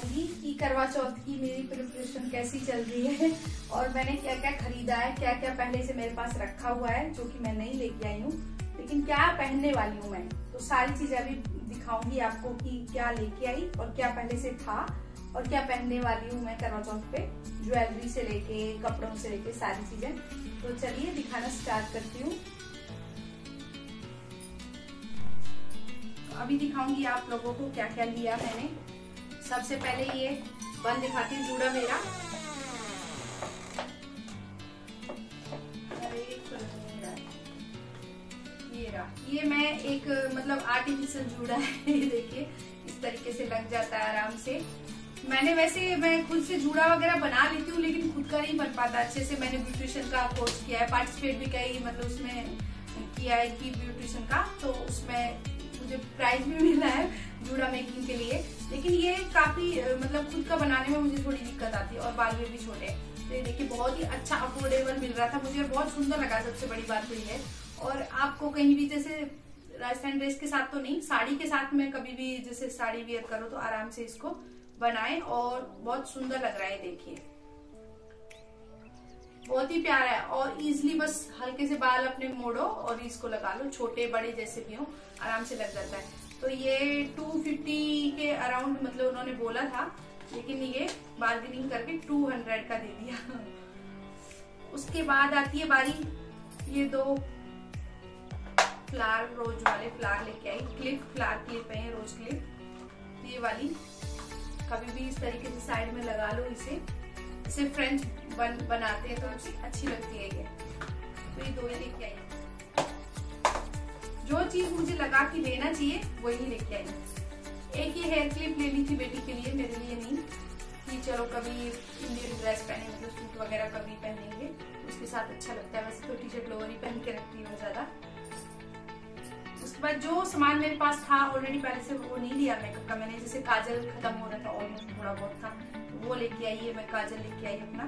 बताऊंगी कि करवा चौथ की मेरी प्रिपरेशन कैसी चल रही है और मैंने क्या क्या खरीदा है, क्या क्या पहले से मेरे पास रखा हुआ है जो कि मैं नहीं लेके आई हूँ, लेकिन क्या पहनने वाली हूँ मैं। तो सारी चीजें अभी दिखाऊंगी आपको कि क्या लेके आई और क्या पहले से था और क्या पहनने वाली हूँ मैं करवा चौथ पे, ज्वेलरी से लेके कपड़ों से लेके सारी चीजें। तो चलिए दिखाना स्टार्ट करती हूँ। अभी दिखाऊंगी आप लोगों को क्या क्या लिया मैंने। सबसे पहले ये बन दिखाती हूँ जूड़ा मेरा। ये मैं एक मतलब आर्टिफिशियल जूड़ा है। ये देखिए इस तरीके से लग जाता है आराम से। मैं खुद से जूड़ा वगैरह बना लेती हूँ, लेकिन खुद का नहीं बन पाता अच्छे से। मैंने ब्यूटिशियन का कोर्स किया है, पार्टिसिपेट भी कई मतलब उसमें किया है कि ब्यूटिशियन का, तो उसमें मुझे प्राइज भी मिला है जूड़ा मेकिंग के लिए। लेकिन ये काफी मतलब खुद का बनाने में मुझे थोड़ी दिक्कत आती है और बाल भी छोटे। तो ये देखिए बहुत ही अच्छा अफोर्डेबल मिल रहा था मुझे और बहुत सुंदर लगा। सबसे बड़ी बात तो ये है। और आपको कहीं भी जैसे राजस्थान ड्रेस के साथ तो नहीं, साड़ी के साथ में कभी भी जैसे साड़ी वियर करो तो आराम से इसको बनाए और बहुत सुंदर लग रहा है। देखिए बहुत ही प्यारा है और इजिली बस हल्के से बाल अपने मोड़ो और इसको लगा लो, छोटे बड़े जैसे भी हो आराम से लग जाता है। तो ये 250 के अराउंड मतलब उन्होंने बोला था, लेकिन ये बार्गेनिंग करके 200 का दे दिया। उसके बाद आती है बारी, ये दो फ्लावर रोज वाले फ्लावर लेके आई। फ्लावर क्लिप है रोज क्लिप। ये वाली कभी भी इस तरीके से साइड में लगा लो। इसे फ्रेंच बनाते हैं तो अच्छी लगती है ये। तो ये दो ही लेके आई। जो चीज मुझे लगा कि लेना चाहिए वही लेके आई। एक ये हेयर क्लिप ले ली थी बेटी के लिए, मेरे लिए नहीं, कि चलो कभी इंडियन ड्रेस पहने मतलब सूट वगैरह कभी पहनेंगे उसके साथ अच्छा लगता है। वैसे तो टी शर्ट लोअर ही पहन के रखती हूँ ज्यादा। उसके बाद जो सामान मेरे पास था ऑलरेडी पहले से वो नहीं लिया मेकअप का मैंने। जैसे काजल खत्म हो रहा था, ऑलमोस्ट थोड़ा बहुत था, तो वो लेके आई है मैं। काजल लेके आई अपना।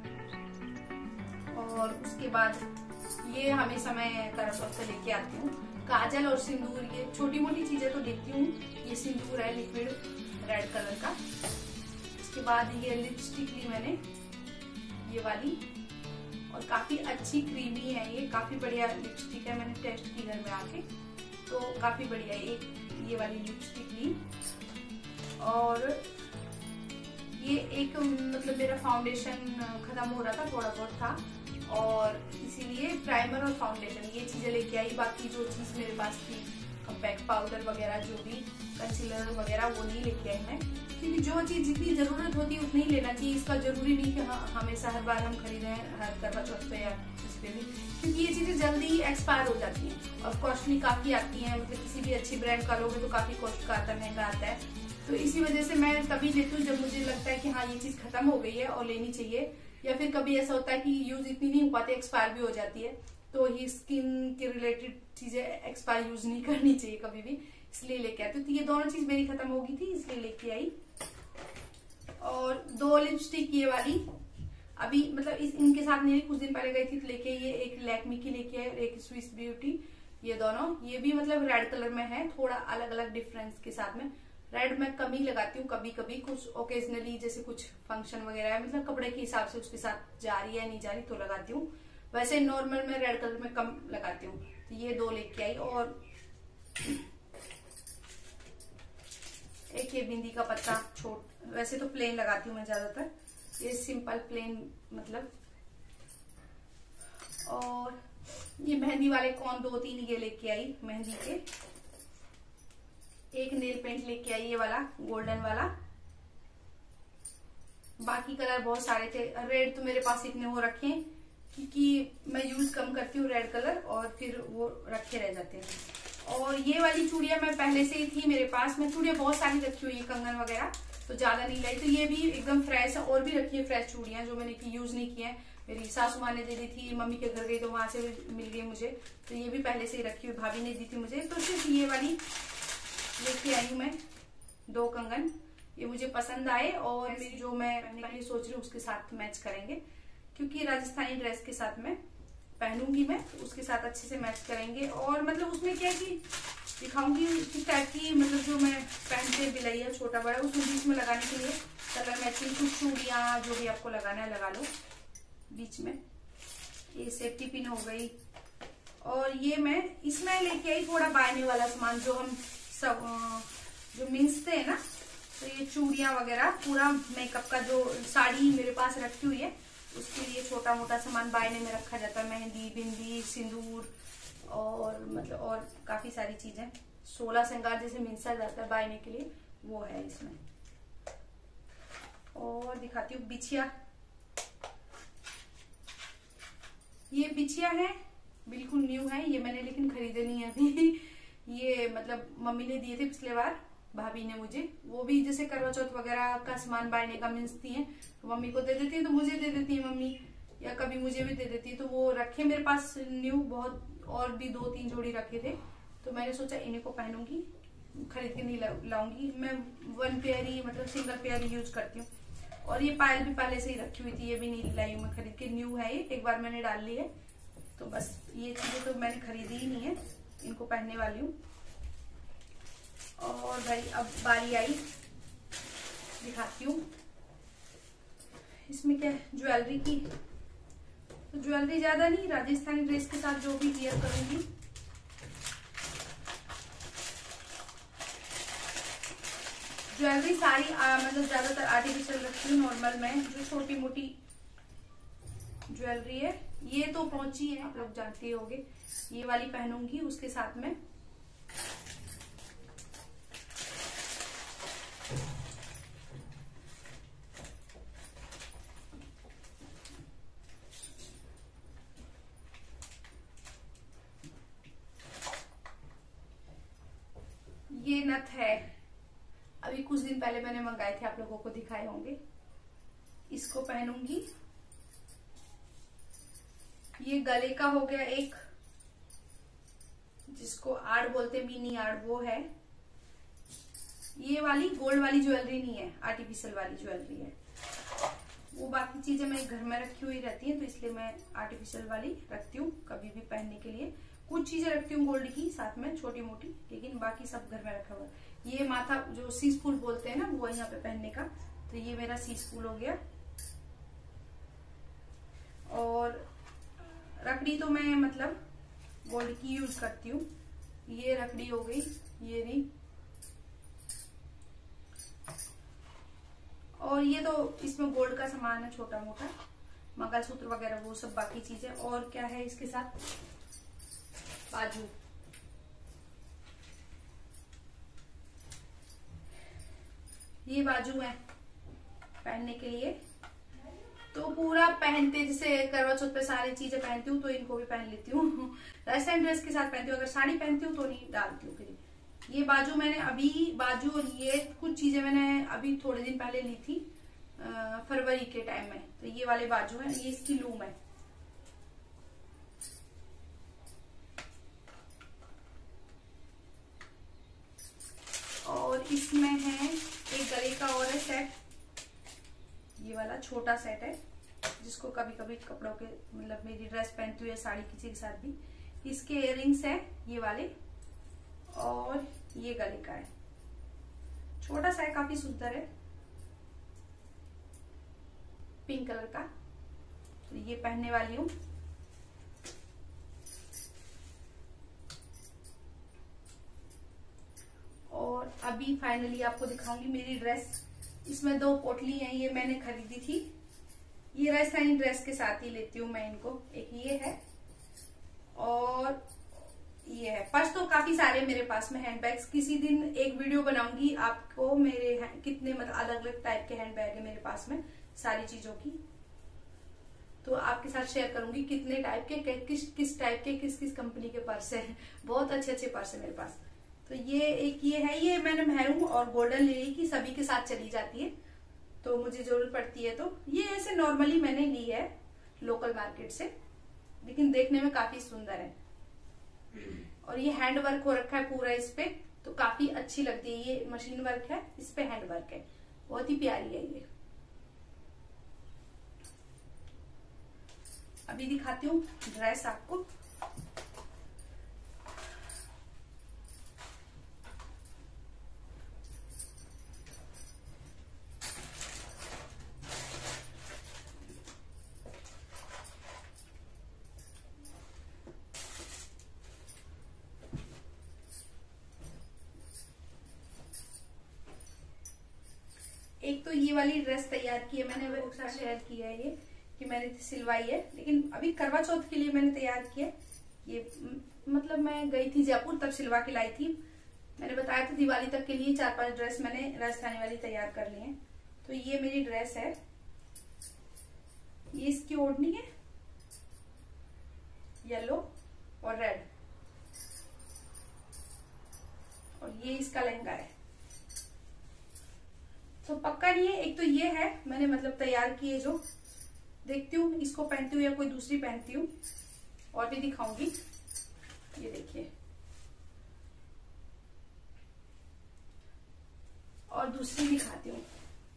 और उसके बाद ये हमेशा मैं करवा से लेके आती हूँ काजल और सिंदूर। ये छोटी मोटी चीजें तो लेती हूँ। ये सिंदूर है लिक्विड रेड कलर का। उसके बाद ये लिपस्टिक ली मैंने, ये वाली, और काफी अच्छी क्रीमी है ये, काफी बढ़िया लिपस्टिक है। मैंने टेस्ट की घर में आके, तो काफी बढ़िया ये वाली लिपस्टिक ली। और ये एक मतलब मेरा फाउंडेशन खत्म हो रहा था, थोड़ा बहुत था, और इसीलिए प्राइमर और फाउंडेशन ये चीजें लेके आई। बाकी जो चीज मेरे पास थी कॉम्पैक्ट पाउडर वगैरह, जो भी कंसीलर वगैरह, वो नहीं लेके आई मैं, क्योंकि जो चीज जितनी जरूरत होती है उतनी ही लेना चाहिए। इसका जरूरी नहीं कि हाँ हमेशा हर बार हम खरीदें हर करवा चौथ पे या किसी पे भी, क्योंकि ये चीजें जल्दी एक्सपायर हो जाती हैं और कॉस्टली काफी आती हैं। मतलब किसी भी अच्छी ब्रांड का लोगे तो काफी कॉस्ट का आता है, महंगा आता है। तो इसी वजह से मैं तभी लेती हूँ जब मुझे लगता है कि हाँ ये चीज खत्म हो गई है और लेनी चाहिए, या फिर कभी ऐसा होता है कि यूज इतनी नहीं हो पाती, एक्सपायर भी हो जाती है। तो ये स्किन के रिलेटेड चीजें एक्सपायर यूज नहीं करनी चाहिए कभी भी, इसलिए लेके आती हूँ। तो ये दोनों चीज मेरी खत्म हो गई थी इसलिए लेके आई। और दो लिपस्टिक ये वाली अभी मतलब इनके साथ नहीं, कुछ दिन पहले गई थी तो लेके, ये एक लैक्मी की लेके आई और एक स्विस ब्यूटी। ये दोनों ये भी मतलब रेड कलर में है, थोड़ा अलग अलग डिफरेंस के साथ में। रेड मैं कम ही लगाती हूँ, कभी कभी कुछ ओकेजनली जैसे कुछ फंक्शन वगैरह है, मतलब कपड़े के हिसाब से उसके साथ जा रही है नहीं जा रही तो लगाती हूँ। वैसे नॉर्मल में रेड कलर में कम लगाती हूँ। तो ये दो लेके आई। और एक ये बिंदी का पत्ता वैसे तो प्लेन लगाती हूँ मैं ज्यादातर, ये सिंपल प्लेन मतलब। और ये मेहंदी वाले कौन 2-3 ये लेके आई मेहंदी के। एक नेल पेंट लेके आई ये वाला गोल्डन वाला। बाकी कलर बहुत सारे थे। रेड तो मेरे पास इतने हो रखे हैं क्योंकि मैं यूज कम करती हूँ रेड कलर, और फिर वो रखे रह जाते हैं। और ये वाली चूड़ियां मैं पहले से ही थी मेरे पास। मैं चूड़ियां बहुत सारी रखी हुई है, कंगन वगैरह तो ज्यादा नहीं लाई। तो ये भी एकदम फ्रेश है, और भी रखी है फ्रेश चूड़ियां जो मैंने यूज नहीं की है। मेरी सासू माँ ने दे दी थी, मम्मी के घर गई तो वहां से भी मिल गई मुझे, तो ये भी पहले से ही रखी हुई, भाभी ने दी थी मुझे। तो सिर्फ ये वाली लेके आई हूँ मैं, 2 कंगन। ये मुझे पसंद आए और जो मैं पहले सोच रही हूँ उसके साथ मैच करेंगे, क्योंकि राजस्थानी ड्रेस के साथ में पहनूंगी मैं, तो उसके साथ अच्छे से मैच करेंगे। और मतलब उसमें क्या है कि दिखाऊंगी किस टाइप की, मतलब जो मैं पहनते बिलैया छोटा बड़ा उसमें बीच में लगाने के लिए कलर मैचिंग कुछ चूड़ियाँ जो भी आपको लगाना है लगा लो बीच में। ये सेफ्टी पिन हो गई। और ये मैं इसमें लेके आई थोड़ा बायने वाला सामान जो हम सब जो मिनसते हैं ना, तो ये चूड़ियाँ वगैरह पूरा मेकअप का जो साड़ी मेरे पास रखी हुई है उसके लिए छोटा मोटा सामान बायने में रखा जाता है। मेहंदी, बिंदी, सिंदूर और मतलब और काफी सारी चीजें, 16 श्रृंगार जैसे मिनसा जाता है बायने के लिए, वो है इसमें। और दिखाती हूँ बिछिया। ये बिछिया है, बिल्कुल न्यू है ये, मैंने लेकिन खरीदे नहीं है अभी। ये मतलब मम्मी ने दिए थे पिछले बार, भाभी ने मुझे, वो भी जैसे करवा चौथ वगैरह का सामान बायने का मिलती है तो मम्मी को दे देती है, तो मुझे दे देती है मम्मी, या कभी मुझे भी दे देती है। तो वो रखे मेरे पास न्यू बहुत, और भी 2-3 जोड़ी रखे थे, तो मैंने सोचा इन्हीं को पहनूंगी, खरीद के नहीं लाऊंगी मैं। 1 पेयर ही मतलब सिंगल पेयर ही यूज करती हूँ। और ये पायल भी पहले से ही रखी हुई थी, ये भी नहीं लाई हूँ मैं खरीद के, न्यू है ये, एक बार मैंने डाल ली है। तो बस ये चीजें तो मैंने खरीदी ही नहीं है, इनको पहनने वाली हूँ। और भाई अब बारी आई, दिखाती हूँ इसमें क्या है ज्वेलरी की। तो ज्वेलरी ज्यादा नहीं, राजस्थानी ड्रेस के साथ जो भी वियर करूंगी। ज्वेलरी सारी मतलब ज्यादातर आर्टिफिशियल रखती हूँ। नॉर्मल में जो छोटी मोटी ज्वेलरी है, ये तो पहुंची है, आप लोग जानते होंगे, ये वाली पहनूंगी उसके साथ में। ये नथ है, अभी कुछ दिन पहले मैंने मंगाए थे, आप लोगों को दिखाए होंगे। इसको पहनूंगी। ये गले का हो गया एक, जिसको आड़ बोलते, मिनी आड़, वो है। ये वाली गोल्ड वाली ज्वेलरी नहीं है, आर्टिफिशियल वाली ज्वेलरी है। वो बाकी चीजें मेरे घर में रखी हुई रहती हैं, तो इसलिए मैं आर्टिफिशियल वाली रखती हूँ कभी भी पहनने के लिए। कुछ चीजें रखती हूँ गोल्ड की साथ में छोटी मोटी, लेकिन बाकी सब घर में रखा हुआ है। ये माथा जो सीस फूल बोलते हैं ना, वो यहाँ पे पहनने का, तो ये मेरा सीस फूल हो गया। और रकड़ी तो मैं मतलब गोल्ड की यूज करती हूँ। ये रकड़ी हो गई, ये भी। और ये तो इसमें गोल्ड का सामान है छोटा मोटा, मंगलसूत्र वगैरह वो सब बाकी चीजें। और क्या है इसके साथ, बाजू। ये बाजू है पहनने के लिए, तो पूरा पहनते, जैसे करवा चौथ पे सारी चीजें पहनती हूँ तो इनको भी पहन लेती हूँ। राजस्थानी ड्रेस के साथ पहनती हूँ, अगर साड़ी पहनती हूँ तो नहीं डालती हूँ फिर। ये बाजू मैंने अभी, बाजू और ये कुछ चीजें मैंने अभी थोड़े दिन पहले ली थी, फरवरी के टाइम में। तो ये वाले बाजू है, ये इसकी लूम है। और इसमें है एक गले का और है सेट, ये वाला छोटा सेट है, जिसको कभी कभी कपड़ों के मतलब मेरी ड्रेस पहनती हूँ या साड़ी किसी के साथ भी। इसके इयररिंग्स है ये वाले, और ये गले का है, छोटा सा है, काफी सुंदर है, पिंक कलर का। तो ये पहनने वाली हूँ। और अभी फाइनली आपको दिखाऊंगी मेरी ड्रेस। इसमें 2 पोटली हैं, ये मैंने खरीदी थी। ये राजस्थानी ड्रेस के साथ ही लेती हूँ मैं इनको। एक ये है और ये है। पर्स तो काफी सारे मेरे पास में हैंडबैग्स, किसी दिन एक वीडियो बनाऊंगी आपको मेरे कितने मतलब अलग अलग टाइप के हैंडबैग है मेरे पास में सारी चीजों की, तो आपके साथ शेयर करूंगी कितने टाइप के, किस टाइप के, किस किस कंपनी के पर्स है। बहुत अच्छे अच्छे पर्स है मेरे पास। तो ये एक ये है, ये मैंने मैरून और गोल्डन लिली की सभी के साथ चली जाती है, तो मुझे जरूरत पड़ती है। तो ये ऐसे नॉर्मली मैंने ली है लोकल मार्केट से, लेकिन देखने में काफी सुंदर है। और ये हैंड वर्क हो रखा है पूरा इस पे, तो काफी अच्छी लगती है। ये मशीन वर्क है, इस पे हैंड वर्क है, बहुत ही प्यारी है ये। अभी दिखाती हूँ ड्रेस आपको। एक तो ये वाली ड्रेस तैयार की है मैंने, वो साथ शेयर किया है ये कि मैंने सिलवाई है, लेकिन अभी करवा चौथ के लिए मैंने तैयार किया ये। मतलब मैं गई थी जयपुर तब सिलवा के लाई थी। मैंने बताया था दिवाली तक के लिए 4-5 ड्रेस मैंने राजस्थानी वाली तैयार कर ली है। तो ये मेरी ड्रेस है, ये इसकी ओढ़नी है येलो और रेड, और ये इसका लहंगा है। तो पक्का नहीं है, एक तो ये है मैंने मतलब तैयार की है, जो देखती हूँ इसको पहनती हूँ या कोई दूसरी पहनती हूँ, और भी दिखाऊंगी। ये देखिए, और दूसरी दिखाती हूँ।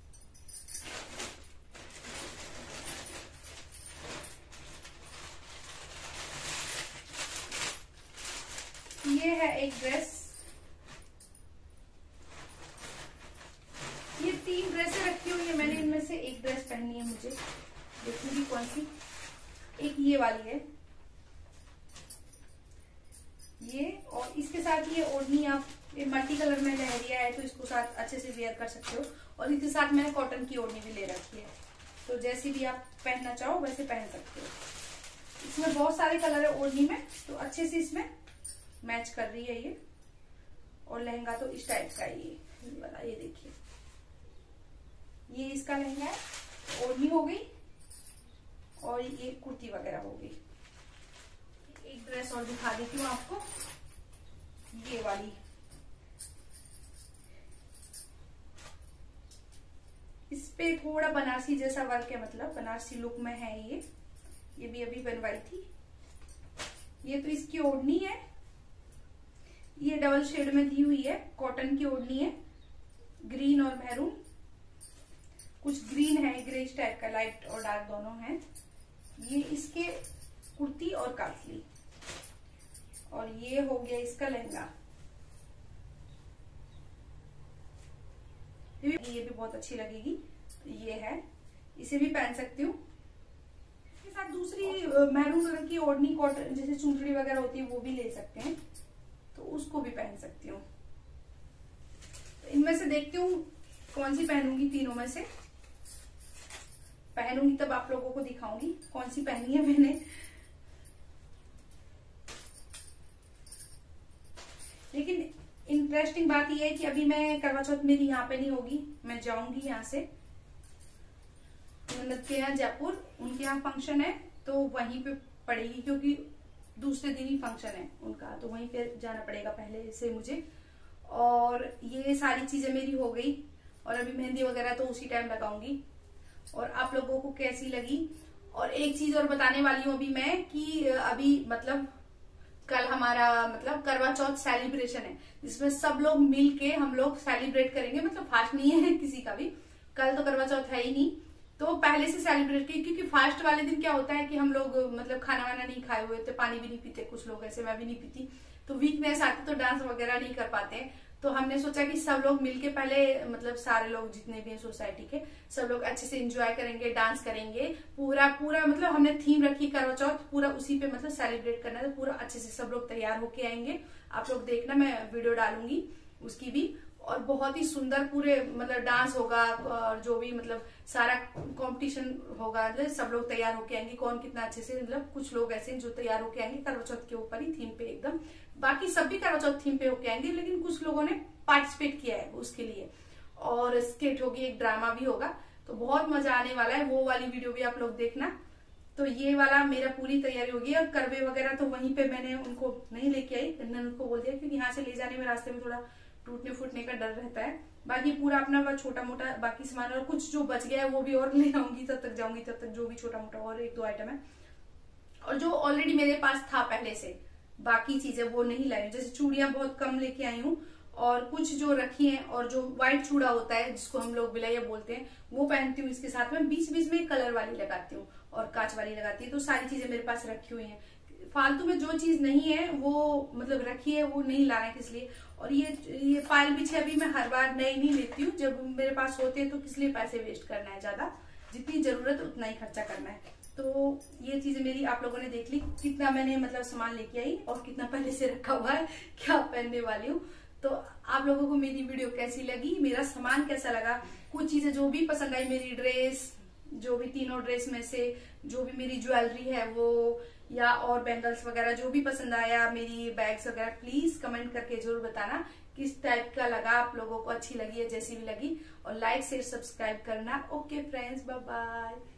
ये है एक ड्रेस, ये 3 ड्रेसें रखी हुई है मैंने, इनमें से एक ड्रेस पहननी है मुझे, देखूंगी कौन सी। एक ये वाली है ये, और इसके साथ ये ओढ़नी, आप ये मल्टी कलर में लहरिया है तो इसको साथ अच्छे से वेयर कर सकते हो। और इसके साथ मैंने कॉटन की ओढ़नी भी ले रखी है, तो जैसी भी आप पहनना चाहो वैसे पहन सकते हो। इसमें बहुत सारे कलर है ओढ़नी में, तो अच्छे से इसमें मैच कर रही है ये। और लहंगा तो इस टाइप का है ये वाला, ये देखिए ये इसका लहंगा है, ओढ़नी हो गई और ये कुर्ती वगैरह हो गई। एक ड्रेस और दिखा देती हूँ आपको, ये वाली। इस पे थोड़ा बनारसी जैसा वर्क है, मतलब बनारसी लुक में है ये भी अभी बनवाई थी। ये तो इसकी ओढ़नी है, ये डबल शेड में दी हुई है, कॉटन की ओढ़नी है, ग्रीन और मैरून, कुछ ग्रीन है ग्रेज टाइप का, लाइट और डार्क दोनों हैं। ये इसके कुर्ती और काफली, और ये हो गया इसका लहंगा। ये भी बहुत अच्छी लगेगी, तो ये है, इसे भी पहन सकती हूँ। इसके साथ दूसरी मैरून कलर की ओढ़नी कॉटन जैसे चुनरी वगैरह होती है वो भी ले सकते हैं, तो उसको भी पहन सकती हूँ। तो इनमें से देखती हूँ कौन सी पहनूंगी, तीनों में से पहनूंगी तब आप लोगों को दिखाऊंगी कौन सी पहनी है मैंने। लेकिन इंटरेस्टिंग बात यह है कि अभी मैं करवा चौथ मेरी यहाँ पे नहीं होगी, मैं जाऊंगी यहाँ से ननद के यहाँ जयपुर, उनके यहाँ फंक्शन है तो वहीं पे पड़ेगी, क्योंकि दूसरे दिन ही फंक्शन है उनका, तो वहीं पे जाना पड़ेगा पहले से मुझे। और ये सारी चीजें मेरी हो गई, और अभी मेहंदी वगैरह तो उसी टाइम लगाऊंगी। और आप लोगों को कैसी लगी। और एक चीज और बताने वाली हूँ अभी मैं, कि अभी मतलब कल हमारा मतलब करवा चौथ सेलिब्रेशन है, जिसमें सब लोग मिल के हम लोग सेलिब्रेट करेंगे। मतलब फास्ट नहीं है किसी का भी, कल तो करवा चौथ है ही नहीं, तो पहले से सेलिब्रेट की, क्योंकि फास्ट वाले दिन क्या होता है कि हम लोग मतलब खाना वाना नहीं खाए हुए थे, पानी भी नहीं पीते कुछ लोग, ऐसे मैं भी नहीं पीती, तो वीकनेस आती तो डांस वगैरह नहीं कर पाते। तो हमने सोचा कि सब लोग मिलके पहले मतलब सारे लोग जितने भी हैं सोसाइटी के सब लोग अच्छे से एंजॉय करेंगे, डांस करेंगे, पूरा मतलब हमने थीम रखी करवा चौथ, पूरा उसी पे मतलब सेलिब्रेट करना है। तो पूरा अच्छे से सब लोग तैयार होके आएंगे, आप लोग देखना, मैं वीडियो डालूंगी उसकी भी। और बहुत ही सुंदर पूरे मतलब डांस होगा, और जो भी मतलब सारा कंपटीशन होगा, मतलब सब लोग तैयार होके आएंगे, कौन कितना अच्छे से, मतलब कुछ लोग ऐसे हैं जो तैयार होके आएंगे करवा चौथ के ऊपर ही थीम पे एकदम, बाकी सब भी करवा चौथ थीम पे होके आएंगे, लेकिन कुछ लोगों ने पार्टिसिपेट किया है उसके लिए। और स्किट होगी, एक ड्रामा भी होगा, तो बहुत मजा आने वाला है, वो वाली वीडियो भी आप लोग देखना। तो ये वाला मेरा पूरी तैयारी होगी। और करवे वगैरह तो वहीं पे मैंने उनको नहीं लेके आई, मैंने उनको बोल दिया, क्योंकि यहाँ से ले जाने में रास्ते में थोड़ा टूटने फूटने का डर रहता है। बाकी पूरा अपना छोटा मोटा बाकी सामान, और कुछ जो बच गया है वो भी और ले आऊंगी, तब तक जाऊंगी, तब तक जो भी छोटा मोटा और 1-2 आइटम है, और जो ऑलरेडी मेरे पास था पहले से, बाकी चीजें वो नहीं लाई, जैसे चूड़ियां बहुत कम लेके आई हूँ, और कुछ जो रखी हैं, और जो व्हाइट चूड़ा होता है जिसको हम लोग बिलैया बोलते हैं वो पहनती हूँ। इसके साथ में बीच बीच में कलर वाली लगाती हूँ और कांच वाली लगाती हूँ। तो सारी चीजें मेरे पास रखी हुई हैं। फालतू में जो चीज नहीं है वो मतलब रखी है वो नहीं लाना है किस लिए। और ये पायल बिछे अभी मैं हर बार नई नहीं लेती हूँ, जब मेरे पास होते हैं तो किस लिए पैसे वेस्ट करना है, ज्यादा जितनी जरूरत उतना ही खर्चा करना है। तो ये चीजें मेरी आप लोगों ने देख ली, कितना मैंने मतलब सामान लेके आई और कितना पहले से रखा हुआ है, क्या पहनने वाली हूँ। तो आप लोगों को मेरी वीडियो कैसी लगी, मेरा सामान कैसा लगा, कुछ चीजें जो भी पसंद आई, मेरी ड्रेस, जो भी तीनों ड्रेस में से जो भी मेरी ज्वेलरी है वो, या और बैंगल्स वगैरह जो भी पसंद आया, मेरी बैग्स वगैरह, प्लीज कमेंट करके जरूर बताना किस टाइप का लगा, आप लोगों को अच्छी लगी है जैसी भी लगी। और लाइक शेयर सब्सक्राइब करना। Okay friends, bye bye.